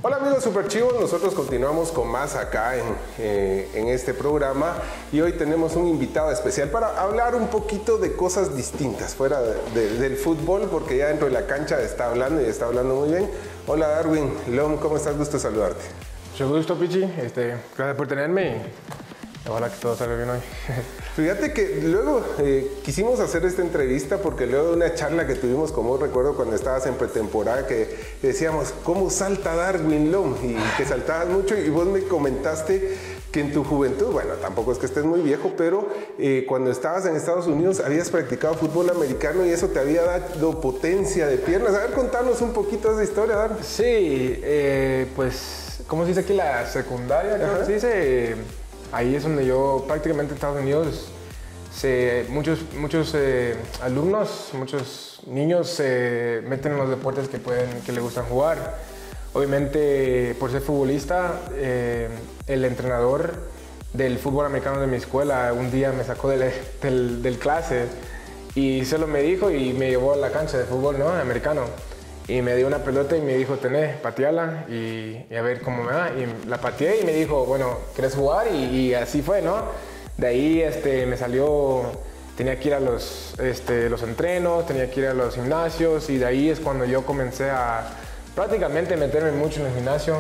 Hola amigos superchivos, nosotros continuamos con más acá en este programa y hoy tenemos un invitado especial para hablar un poquito de cosas distintas fuera del fútbol, porque ya dentro de la cancha está hablando y está hablando muy bien. Hola Darwin, Lom, ¿cómo estás? Gusto saludarte. Mucho gusto, Pichi, gracias por tenerme y ojalá que todo salga bien hoy. Fíjate que luego quisimos hacer esta entrevista porque luego de una charla que tuvimos, como recuerdo cuando estabas en pretemporada, que decíamos, ¿cómo salta Darwin Lom? Y que saltabas mucho y vos me comentaste que en tu juventud, bueno, tampoco es que estés muy viejo, pero cuando estabas en Estados Unidos habías practicado fútbol americano y eso te había dado potencia de piernas. A ver, contanos un poquito de esa historia, Darwin. Sí, pues, ¿cómo se dice aquí? La secundaria, creo que se dice. Ahí es donde yo prácticamente en Estados Unidos, muchos alumnos, muchos niños se meten en los deportes que les gustan jugar. Obviamente, por ser futbolista, el entrenador del fútbol americano de mi escuela un día me sacó del clase y solo me dijo y me llevó a la cancha de fútbol, ¿no? Americano. Y me dio una pelota y me dijo, tenés, pateala y a ver cómo me va. Y la pateé y me dijo, bueno, ¿quieres jugar? Y así fue, ¿no? De ahí me salió, tenía que ir a los entrenos, tenía que ir a los gimnasios y de ahí es cuando yo comencé a prácticamente meterme mucho en el gimnasio,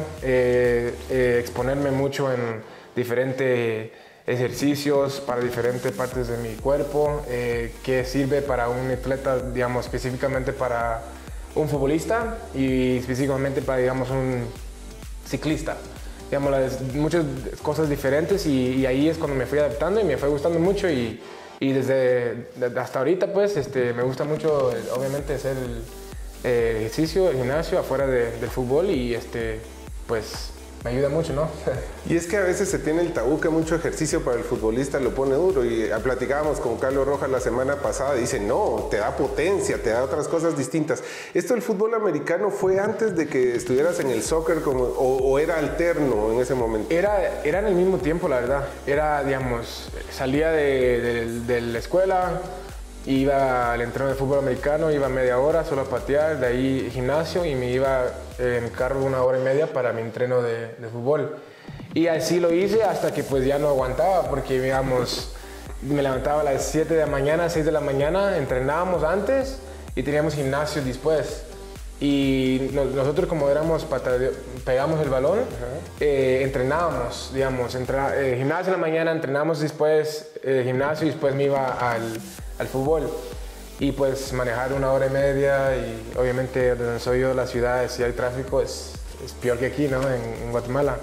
exponerme mucho en diferentes ejercicios para diferentes partes de mi cuerpo, que sirve para un atleta, digamos, específicamente para un futbolista y específicamente para, digamos, un ciclista. Digamos, muchas cosas diferentes y ahí es cuando me fui adaptando y me fue gustando mucho y desde hasta ahorita pues me gusta mucho obviamente hacer el ejercicio, el gimnasio afuera del fútbol y pues me ayuda mucho, ¿no? Y es que a veces se tiene el tabú que mucho ejercicio para el futbolista lo pone duro y platicábamos con Carlos Rojas la semana pasada, dice no, te da potencia, te da otras cosas distintas. ¿Esto del fútbol americano fue antes de que estuvieras en el soccer o era alterno en ese momento? Era en el mismo tiempo, la verdad. Era, digamos, salía de la escuela, iba al entreno de fútbol americano, iba media hora solo a patear, de ahí gimnasio y me iba en carro 1 hora y media para mi entreno de fútbol. Y así lo hice hasta que pues ya no aguantaba porque digamos, me levantaba a las 7 de la mañana, 6 de la mañana, entrenábamos antes y teníamos gimnasio después. Y nosotros como pegamos el balón, entrenábamos, digamos, gimnasio en la mañana, entrenábamos después gimnasio y después me iba al fútbol. Y pues manejar 1 hora y media y obviamente donde soy yo, la ciudad, si hay tráfico es peor que aquí, ¿no? En Guatemala.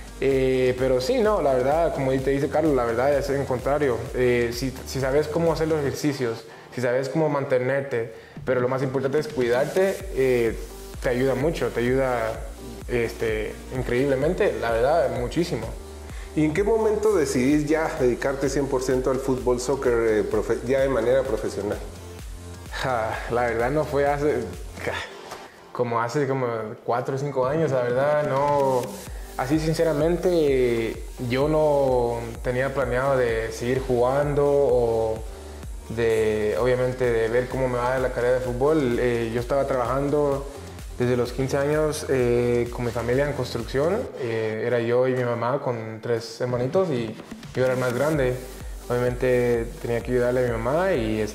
Pero sí, no, la verdad, como te dice Carlos, la verdad es el contrario. Si sabes cómo hacer los ejercicios, si sabes cómo mantenerte, pero lo más importante es cuidarte, te ayuda mucho, te ayuda increíblemente, la verdad, muchísimo. ¿Y en qué momento decidís ya dedicarte 100% al fútbol, soccer, ya de manera profesional? La verdad no fue hace como 4 o 5 años, la verdad, no. Así sinceramente yo no tenía planeado de seguir jugando o obviamente de ver cómo me va la carrera de fútbol. Yo estaba trabajando desde los 15 años con mi familia en construcción. Era yo y mi mamá con 3 hermanitos y yo era el más grande. Obviamente tenía que ayudarle a mi mamá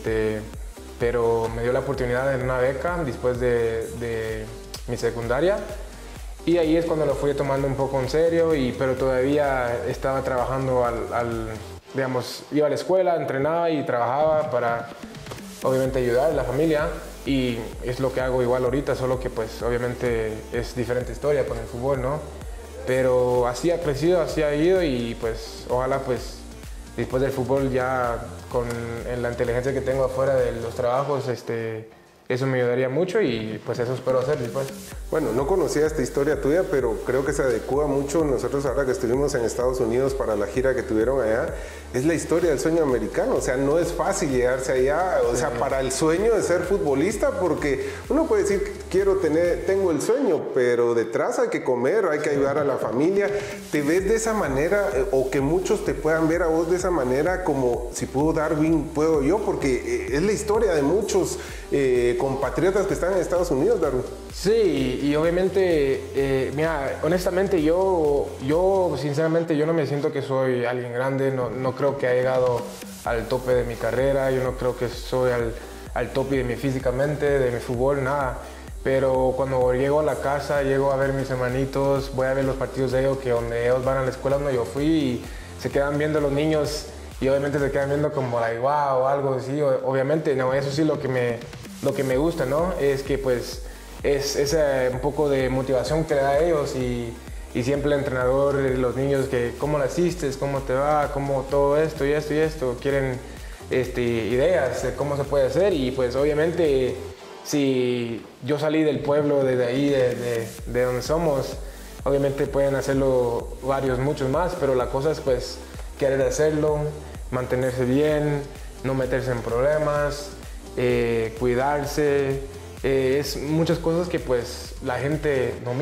pero me dio la oportunidad en una beca después de mi secundaria. Y ahí es cuando lo fui tomando un poco en serio, pero todavía estaba trabajando digamos, iba a la escuela, entrenaba y trabajaba para obviamente ayudar a la familia. Y es lo que hago igual ahorita, solo que pues obviamente es diferente historia con el fútbol, ¿no? Pero así ha crecido, así ha ido y pues ojalá pues después del fútbol ya en la inteligencia que tengo afuera de los trabajos, eso me ayudaría mucho y pues eso espero hacer después. Bueno, no conocía esta historia tuya, pero creo que se adecua mucho. Nosotros ahora que estuvimos en Estados Unidos para la gira que tuvieron allá, es la historia del sueño americano. O sea, no es fácil llegarse allá, o sea, para el sueño de ser futbolista, porque uno puede decir, tengo el sueño, pero detrás hay que comer, hay que ayudar a la familia. ¿Te ves de esa manera o que muchos te puedan ver a vos de esa manera como si pudo Darwin, puedo yo? Porque es la historia de muchos compatriotas que están en Estados Unidos, Darwin. Sí, y obviamente, mira, honestamente yo sinceramente yo no me siento que soy alguien grande, no creo que haya llegado al tope de mi carrera, yo no creo que soy al tope de mí físicamente, de mi fútbol, nada. Pero cuando llego a la casa, llego a ver a mis hermanitos, voy a ver los partidos de ellos, que donde ellos van a la escuela donde yo fui, y se quedan viendo los niños, y obviamente se quedan viendo como like, wow, o algo así. Obviamente, no, eso sí lo que me gusta, ¿no? Es que pues es un poco de motivación que le da a ellos, y siempre el entrenador, los niños, que cómo lo asistes, cómo te va, cómo todo esto y esto y esto, quieren ideas de cómo se puede hacer. Y pues obviamente si yo salí del pueblo, desde ahí, de donde somos, obviamente pueden hacerlo muchos más, pero la cosa es pues querer hacerlo, mantenerse bien, no meterse en problemas, cuidarse. Es muchas cosas que pues la gente no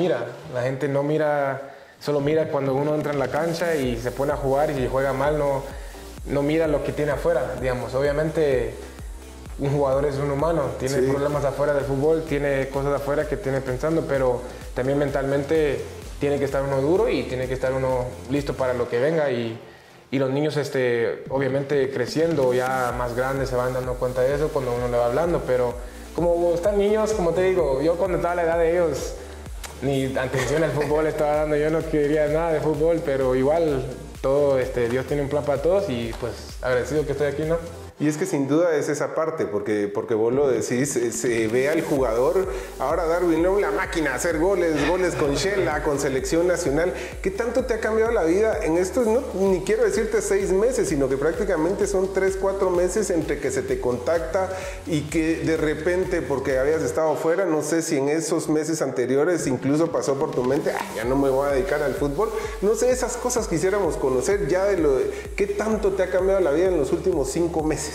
mira, solo mira cuando uno entra en la cancha y se pone a jugar, y si juega mal no mira lo que tiene afuera, digamos. Obviamente un jugador es un humano, tiene problemas afuera del fútbol, tiene cosas afuera que tiene pensando, pero también mentalmente tiene que estar uno duro y tiene que estar uno listo para lo que venga. Y los niños, obviamente creciendo ya más grandes, se van dando cuenta de eso cuando uno le va hablando, pero como están niños, como te digo, yo cuando estaba a la edad de ellos, ni atención al fútbol estaba dando, yo no quería nada de fútbol, pero igual todo, Dios tiene un plan para todos, y pues agradecido que estoy aquí, ¿no? Y es que sin duda es esa parte, porque vos lo decís, se ve al jugador, ahora Darwin Long, la máquina, hacer goles con Shela, con selección nacional. ¿Qué tanto te ha cambiado la vida en estos, ni quiero decirte 6 meses, sino que prácticamente son 3, 4 meses entre que se te contacta y que de repente, porque habías estado fuera, no sé si en esos meses anteriores incluso pasó por tu mente, ya no me voy a dedicar al fútbol? No sé, esas cosas quisiéramos conocer ya ¿qué tanto te ha cambiado la vida en los últimos 5 meses?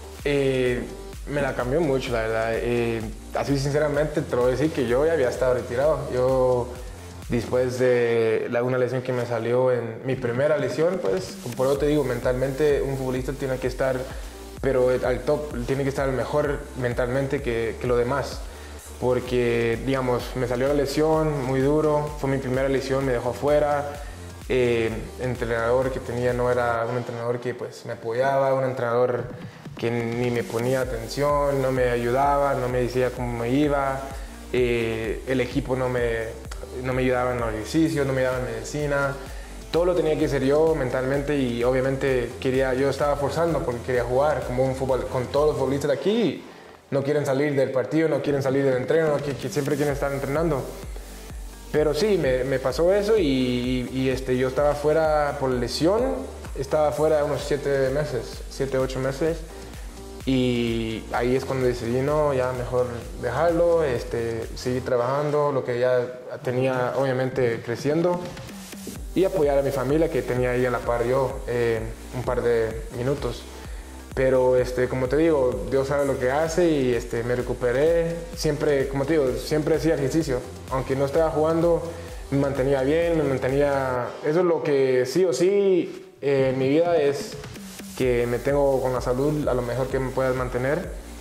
Me la cambió mucho, la verdad. Así sinceramente te voy a decir que yo ya había estado retirado. Yo, después de una lesión que me salió en mi primera lesión, pues, por eso te digo, mentalmente un futbolista tiene que estar, pero al top, tiene que estar mejor mentalmente que lo demás. Porque, digamos, me salió la lesión muy duro, fue mi primera lesión, me dejó afuera. El entrenador que tenía no era un entrenador que pues me apoyaba, un entrenador que ni me ponía atención, no me ayudaba, no me decía cómo me iba, el equipo no me ayudaba en los ejercicios, no me daba en medicina, todo lo tenía que hacer yo mentalmente, y obviamente yo estaba forzando porque quería jugar como un fútbol, con todos los futbolistas de aquí, no quieren salir del partido, no quieren salir del entreno, que siempre quieren estar entrenando. Pero sí, me pasó eso, y yo estaba fuera por lesión, estaba fuera unos 7 meses, 7, 8 meses, y ahí es cuando decidí, no, ya mejor dejarlo, seguir trabajando, lo que ya tenía obviamente creciendo, y apoyar a mi familia que tenía ahí a la par yo, un par de minutos. Pero como te digo, Dios sabe lo que hace, y me recuperé. Siempre, como te digo, siempre hacía ejercicio. Aunque no estaba jugando, me mantenía bien, Eso es lo que sí o sí en mi vida, es que me tengo con la salud a lo mejor que me puedas mantener.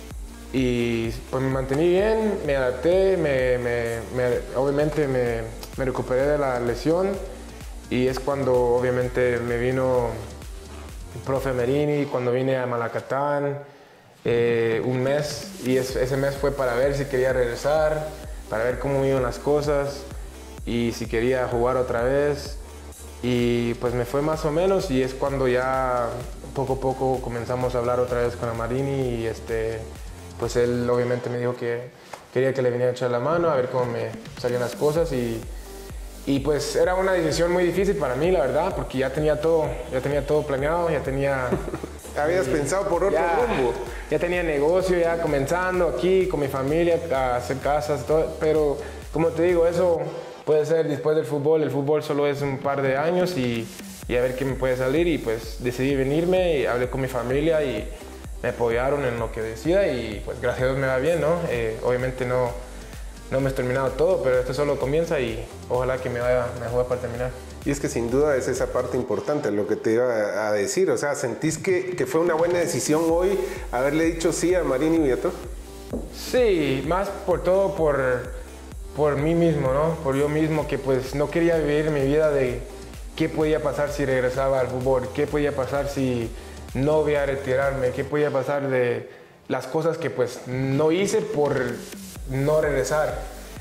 Y pues me mantení bien, me adapté, obviamente me recuperé de la lesión, y es cuando obviamente me vino el profe Merini, cuando vine a Malacatán, un mes, y ese mes fue para ver si quería regresar, para ver cómo iban las cosas y si quería jugar otra vez, y pues me fue más o menos, y es cuando ya poco a poco comenzamos a hablar otra vez con Amarini, y pues él obviamente me dijo que quería que le viniera a echar la mano, a ver cómo me salían las cosas, y pues era una decisión muy difícil para mí, la verdad, porque ya tenía todo planeado, ya tenía... Habías pensado por otro rumbo. Ya tenía negocio, ya comenzando aquí con mi familia, a hacer casas, todo, pero como te digo, eso puede ser después del fútbol. El fútbol solo es un par de años, y a ver qué me puede salir, y pues decidí venirme, y hablé con mi familia, y me apoyaron en lo que decida, y pues gracias a Dios me va bien, ¿no? Obviamente no hemos terminado todo, pero esto solo comienza, y ojalá que me vaya mejor para terminar. Y es que sin duda es esa parte importante, lo que te iba a decir. O sea, ¿sentís que fue una buena decisión hoy haberle dicho sí a Marini Viator? Sí, más por todo por mí mismo, ¿no? Por yo mismo, que pues no quería vivir mi vida de qué podía pasar si regresaba al fútbol, qué podía pasar si no voy a retirarme, qué podía pasar de las cosas que pues no hice por no regresar.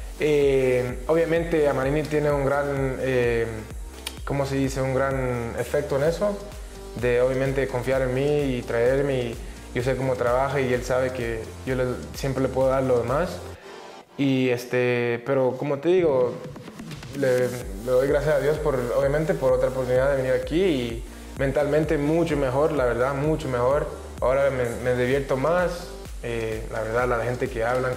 Obviamente Amarini tiene un gran, ¿cómo se dice? Un gran efecto en eso, de obviamente confiar en mí y traerme, y yo sé cómo trabaja y él sabe que yo siempre le puedo dar lo demás. Y pero como te digo, le doy gracias a Dios obviamente por otra oportunidad de venir aquí, y mentalmente mucho mejor, la verdad, mucho mejor. Ahora me divierto más, la verdad, la gente que hablen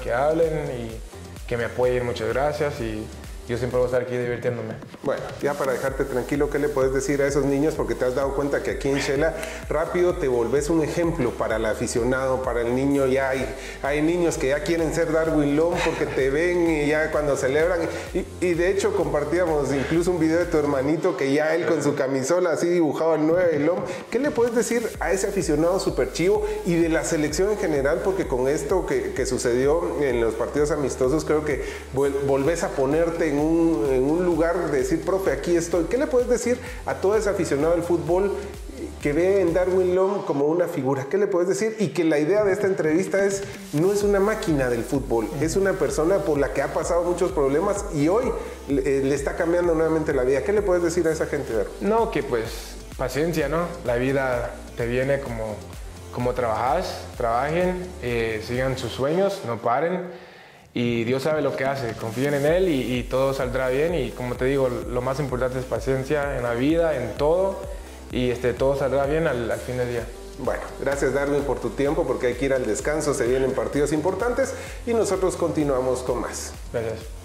y que me apoyen, muchas gracias, y yo siempre voy a estar aquí divirtiéndome. Bueno, ya para dejarte tranquilo, ¿qué le puedes decir a esos niños? Porque te has dado cuenta que aquí en Shela rápido te volvés un ejemplo para el aficionado, para el niño. Ya hay niños que ya quieren ser Darwin Lom porque te ven y ya cuando celebran. Y de hecho compartíamos incluso un video de tu hermanito que ya él con su camisola así dibujaba el 9 de Lom. ¿Qué le puedes decir a ese aficionado súper chivo y de la selección en general? Porque con esto que sucedió en los partidos amistosos, creo que volvés a ponerte en un lugar de decir, profe, aquí estoy. ¿Qué le puedes decir a todo ese aficionado al fútbol que ve en Darwin Lom como una figura? ¿Qué le puedes decir? Y que la idea de esta entrevista no es una máquina del fútbol, es una persona por la que ha pasado muchos problemas y hoy le está cambiando nuevamente la vida. ¿Qué le puedes decir a esa gente, Darwin? No, que pues paciencia, ¿no? La vida te viene como trabajen, sigan sus sueños, no paren. Y Dios sabe lo que hace, confíen en Él y todo saldrá bien. Y como te digo, lo más importante es paciencia en la vida, en todo, y todo saldrá bien al fin del día. Bueno, gracias Darwin por tu tiempo, porque hay que ir al descanso, se vienen partidos importantes y nosotros continuamos con más. Gracias.